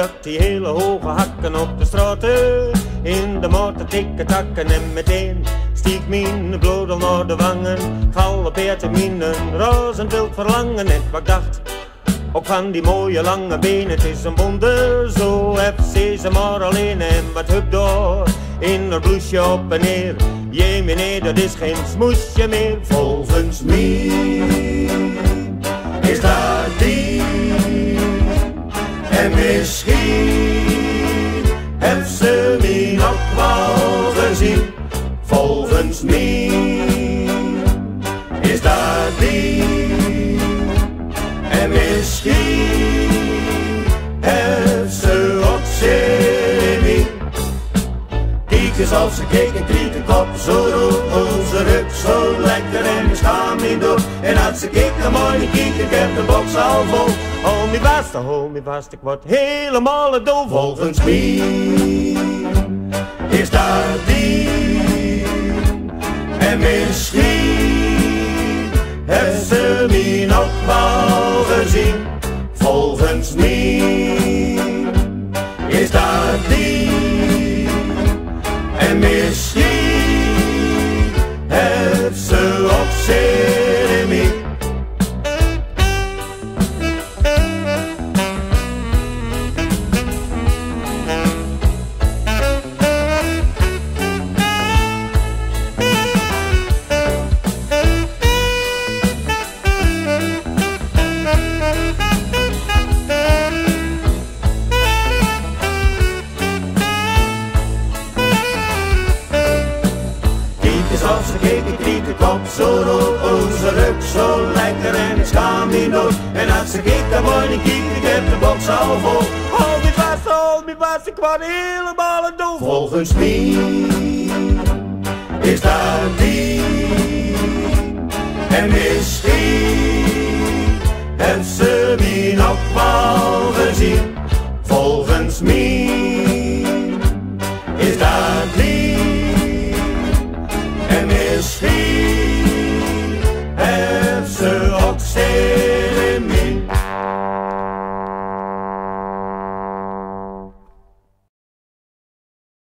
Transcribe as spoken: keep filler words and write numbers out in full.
had die hele hoge hakken op de straten. In de motor dikke takken en meteen stiek mijn bloed al naar de wangen. Galoppeert in mijn razend wild verlangen. En wat ik dacht, ook van die mooie lange benen. Het is een wonder, zo heeft ze maar alleen. En wat hup door, in haar blouseje op en neer. Jee meneer, dat is geen smoesje meer. Volgens mij is dat die. En misschien heeft ze mij nog wel gezien. Volgens mij is dat die. En misschien heeft ze ook zin in. Kijk eens als ze keek en kriet de kop zo rood. Onze rug zo lekker en ik schaam me door. En als ze keek dan mooi niet kiek, ik heb de box al vol. Hou me vast, hou me vast, ik word helemaal doof. Volgens mij is dat die. En misschien heeft ze mij nog wel gezien. Volgens mij is dat die. En misschien heeft ze ook zin in mij. Als ze keek, ik kriet de kop zo rood. Onze rug zo lekker en ik schaam me dood. En als ze keek, dan word ik kiek, ik heb de box al vol. Hold me vast, hold me vast, ik word helemaal doof. Volgens mij is dat die. En misschien heeft ze mij nog wel gezien. Volgens mij is dat die. En misschien heeft ze ook zin.